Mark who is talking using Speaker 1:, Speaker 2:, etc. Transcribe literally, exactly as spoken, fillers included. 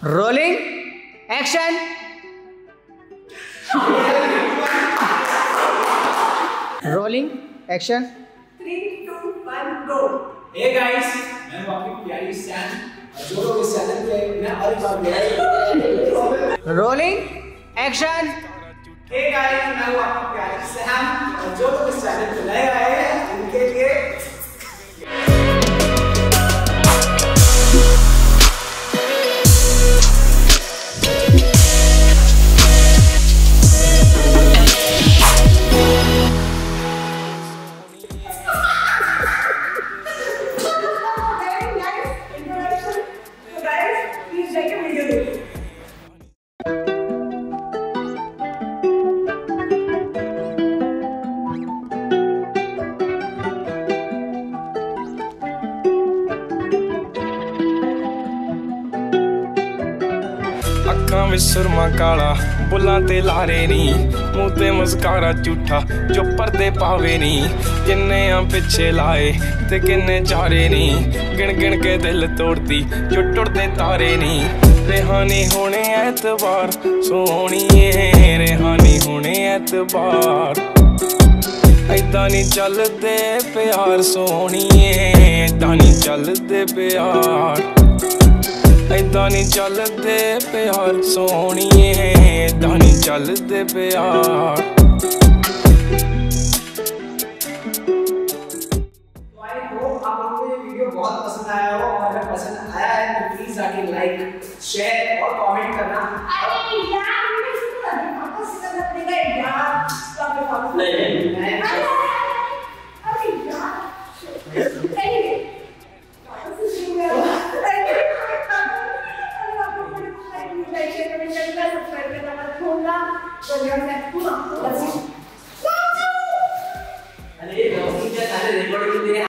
Speaker 1: Rolling action. Rolling action.
Speaker 2: Three two one go.
Speaker 3: Hey guys, मैं हूं आपकी प्यारी सैम और जो लोग इस चैनल पे मैं और एक बार मेरा
Speaker 1: रोलिंग एक्शन।
Speaker 3: हे गाइस, मैं हूं आपकी प्यारी सैम और जो लोग इस चैनल पे नए आए हैं उनके लिए
Speaker 4: ਅੱਖਾਂ ਵਿੱਚ ਸੁਰਮਾ ਕਾਲਾ ਬੁੱਲਾਂ ਤੇ ਲਾਰੇ ਨੀ ਮੂੰਹ ਤੇ ਮੁਸਕਾਰਾ ਝੂਠਾ ਜੋ ਪਰਦੇ ਪਾਵੇ ਨੀ ਕਿੰਨੇ ਆ ਪਿੱਛੇ ਲਾਏ ਤੇ ਕਿੰਨੇ ਚਾਰੇ ਨੀ ਗਿਣ ਗਿਣ ਕੇ ਦਿਲ ਤੋੜਦੀ ਜੋ ਟੁੱਟਦੇ ਤਾਰੇ ਨੀ ਰਿਹਾਨੀ ਹੋਣੇ ਐਤਵਾਰ ਸੋਹਣੀਏ ਰਿਹਾਨੀ ਹੋਣੇ ਐਤਵਾਰ ਏਦਾਂ ਨੀ ਚੱਲਦੇ ਪਿਆਰ ਸੋਹਣੀਏ ਏਦਾਂ ਨੀ ਚੱਲਦੇ ਪਿਆਰ ਏਦਾਂ ਨੀ ਚੱਲਦੇ ਪਿਆਰ ਸੋਹਣੀਏ ਏਦਾਂ ਨੀ ਚੱਲਦੇ ਪਿਆਰ।
Speaker 3: आई होप आप लोगों को ये वीडियो बहुत पसंद आया हो और अगर पसंद आया है तो प्लीज जाके लाइक शेयर और कमेंट करना।
Speaker 2: अरे यार मुझे इसको आपको सिखाना पड़ेगा यार। स्टॉप इट फॉर
Speaker 3: नहीं नहीं
Speaker 2: अरे यार एनीवे Let's see.